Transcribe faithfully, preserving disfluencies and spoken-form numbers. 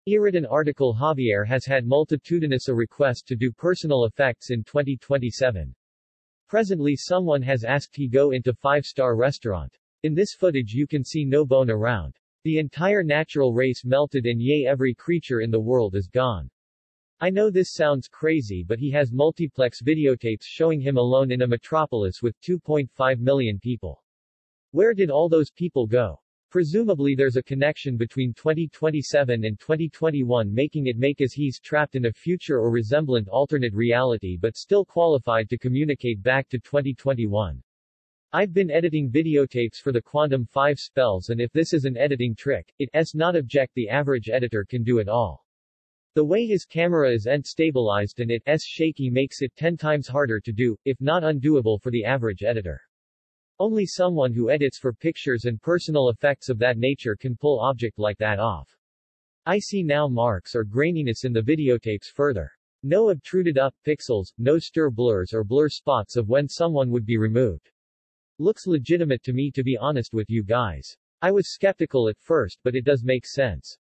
An article Javier has had multitudinous a request to do personal effects in twenty twenty-seven. Presently someone has asked he go into five-star restaurant. In this footage you can see no bone around. The entire natural race melted and yea every creature in the world is gone. I know this sounds crazy but he has multiplex videotapes showing him alone in a metropolis with two point five million people. Where did all those people go? Presumably there's a connection between twenty twenty-seven and twenty twenty-one making it make as he's trapped in a future or resemblant alternate reality but still qualified to communicate back to twenty twenty-one. I've been editing videotapes for the quondam five spells and if this is an editing trick, it's not object the average editor can do it all. The way his camera is end-stabilized and it's shaky makes it ten times harder to do, if not undoable for the average editor. Only someone who edits for pictures and personal effects of that nature can pull object like that off. I see now marks or graininess in the videotapes further. No obtruded up pixels, no stir blurs or blur spots of when someone would be removed. Looks legitimate to me to be honest with you guys. I was skeptical at first but it does make sense.